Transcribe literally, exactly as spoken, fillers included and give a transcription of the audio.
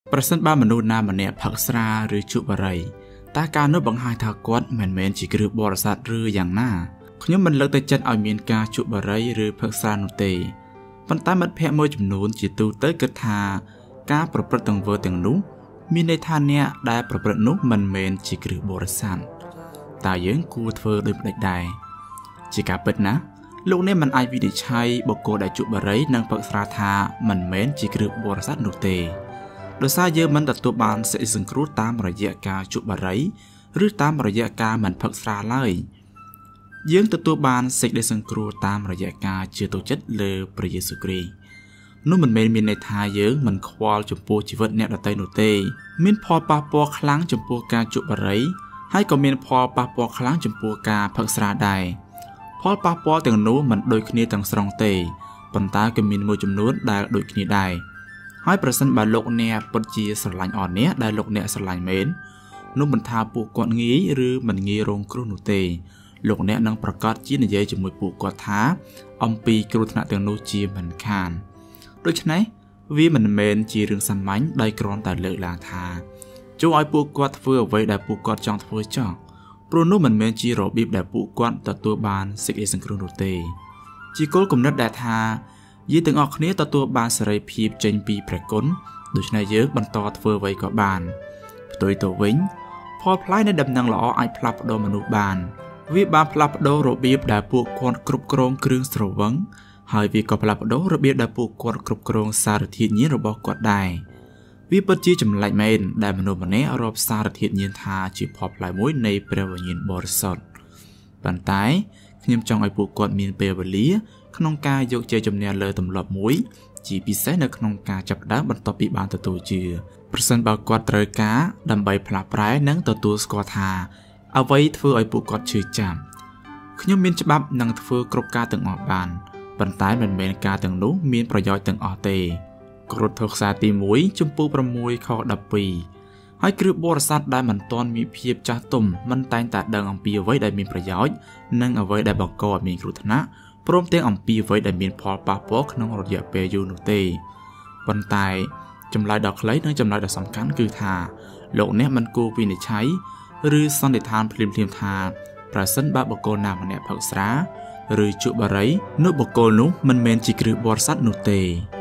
ប្រសិនបើមនុស្សណាម្នាក់ផឹកស្រាឬជក់បារីតើការនោះបង្ហាញថាគាត់មិនមែនជាគ្រឹះបរិស័ទឬយ៉ាងណាខ្ញុំមិនលើកទឹកចិត្តឲ្យមានការជក់បារីឬផឹកស្រានោះទេប៉ុន្តែមិត្តភ័ក្តិមួយចំនួនជាទូទៅគិតថាការប្រព្រឹត្តទង្វើទាំងនោះមានន័យថាអ្នកដែលប្រព្រឹត្តនោះមិនមែនជាគ្រឹះបរិស័ទតើយើងគួរធ្វើដូចម្តេចដែរជាការពិតណាស់លោកអ្នកមិនអាចវិនិច្ឆ័យបុគ្គលដែលជក់បារីនិងផឹកស្រាថាមិនមែនជាគ្រឹះបរិស័ទនោះទេដោយសារយើងមិនទទួលបានសេចក្តីសង្គ្រោះតាមរយៈការជក់បារីឬតាមរយៈការមិនផឹកស្រាឡើយយើងទទួលបានសេចក្តីសង្គ្រោះតាមរយៈការជឿទុកចិត្តលើព្រះយេស៊ូវគ្រីស្ទនោះមិនមែនមានន័យថាយើងមិនខ្វល់ចំពោះជីវិតអ្នកដទៃនោះទេមានផលប៉ះពាល់ខ្លាំងចំពោះការជក់បារីហើយក៏មានផលប៉ះពាល់ខ្លាំងចំពោះការផឹកស្រាដែរផលប៉ះពាល់ទាំងនោះមិនដូចគ្នាទាំងស្រុងទេប៉ុន្តែក៏មានមួយចំនួនដែលដូចគ្នាដែរហើយប្រសិនបើលោកអ្នកពិតជាស្រឡាញ់អស់អ្នកដែលលោកអ្នកស្រឡាញ់មែននោះមិនថាពួកគាត់ងាយឬមិនងាយរងគ្រោះនោះទេលោកអ្នកនឹងប្រកាសជានិយាយជាមួយពួកគាត់ថាអំពីគ្រោះថ្នាក់ទាំងនោះជាមិនខានដូច្នេះវាមិនមែនជារឿងសាមញ្ញដោយគ្រាន់តែលើកឡើងថាចូលឲ្យពួកគាត់ធ្វើអ្វីដែលពួកគាត់ចង់ធ្វើចោះព្រោះនោះមិនមែនជារបៀបដែលពួកគាត់ទទួលបានសេចក្តីសង្គ្រោះនោះទេជាគោលគំនិតដែលថាយើងទាំងអស់គ្នាទទួលបានសេរីភាពចេញពីព្រះគុណដូច្នេះយើងបន្តធ្វើអ្វីក៏បានផ្ទុយទៅវិញផលផ្លែនៃដំណឹងល្អអាចផ្លាស់ប្ដូរមនុស្សបានវាបានផ្លាស់ប្ដូររបៀបដែលពួកគាត់គ្រប់គ្រងគ្រឿងស្រវឹងហើយវាក៏ផ្លាស់ប្ដូររបៀបដែលពួកគាត់គ្រប់គ្រងសារធាតុញៀនរបស់គាត់ដែរវាពិតជាចម្លែកមែនដែលមនុស្សម្នាក់រាប់សារធាតុញៀនថាជាផលផ្លែមួយនៃព្រះវិញ្ញាណបរិសុទ្ធប៉ុន្តែខ្ញុំចង់ឲ្យពួកគាត់មានពេលវេលាក្នុងការយកជ័យជំនះលើទម្លាប់មួយជាពិសេសនៅក្នុងការចាប់ផ្ដើមបន្ទាប់ពីបានទទួលជឿប្រសិនបើគាត់ត្រូវការដើម្បីផ្លាស់ប្រែនិងទទួលស្គាល់ថាអ្វីធ្វើឲ្យពួកគាត់ឈឺចាប់ខ្ញុំមានច្បាប់នឹងធ្វើគ្រប់ការទាំងអស់បានប៉ុន្តែមិនមែនការទាំងនោះមានប្រយោជន៍ទាំងអស់ទេក្រឹត្យខ្សែទីមួយចំពោះ6ខដប់ពីរហើយគ្រឹះបរិស័ទដែលមិនទាន់មានភាពចាស់ទុំមិនតែងតែដឹងអំពីអ្វីដែលមានប្រយោជន៍និងអ្វីដែលបង្កឲ្យមានគ្រោះថ្នាក់ព្រមទាំងអំពីអ្វីដែលមានផលប៉ះពាល់ក្នុងរយៈពេលយូរនោះទេប៉ុន្តែចម្លើយដ៏ខ្លីនិងចម្លើយដ៏សំខាន់គឺថាលោកអ្នកមិនគួរវិនិច្ឆ័យឬសន្និដ្ឋានភ្លាមៗថាប្រសិនបើបុគ្គលណាម្នាក់ផឹកស្រាឬជក់បារីនោះបុគ្គលនោះមិនមែនជាគ្រឹះបរិស័ទនោះទេ